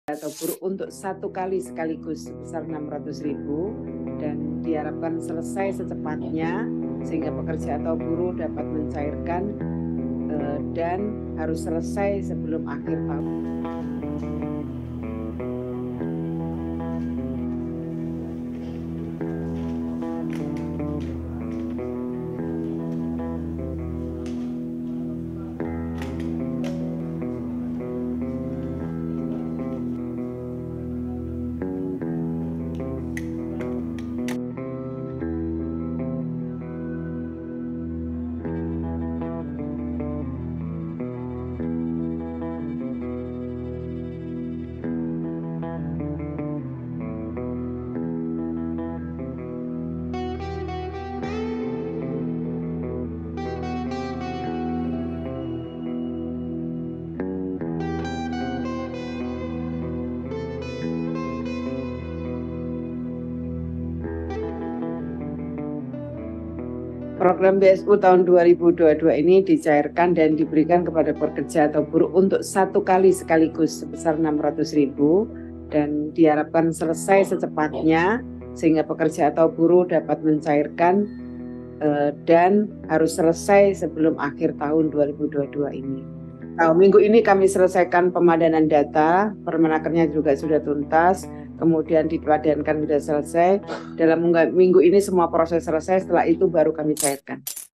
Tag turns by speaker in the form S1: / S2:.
S1: atau buruh untuk satu kali sekaligus sebesar 600.000 dan diharapkan selesai secepatnya sehingga pekerja atau buruh dapat mencairkan dan harus selesai sebelum akhir tahun. Program BSU tahun 2022 ini dicairkan dan diberikan kepada pekerja atau buruh untuk satu kali sekaligus sebesar 600.000 dan diharapkan selesai secepatnya sehingga pekerja atau buruh dapat mencairkan dan harus selesai sebelum akhir tahun 2022 ini. Minggu ini kami selesaikan pemadanan data, permenakernya juga sudah tuntas, kemudian dipadankan sudah selesai. Dalam minggu ini semua proses selesai, setelah itu baru kami cairkan.